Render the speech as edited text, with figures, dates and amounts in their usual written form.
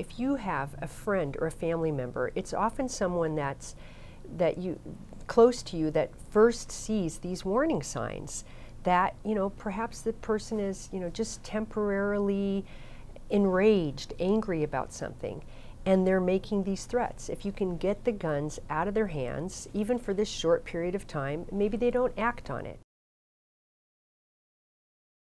if you have a friend or a family member, it's often someone that you close to you that first sees these warning signs that, you know, perhaps the person is, you know, just temporarily enraged, angry about something, and they're making these threats. If you can get the guns out of their hands, even for this short period of time, maybe they don't act on it.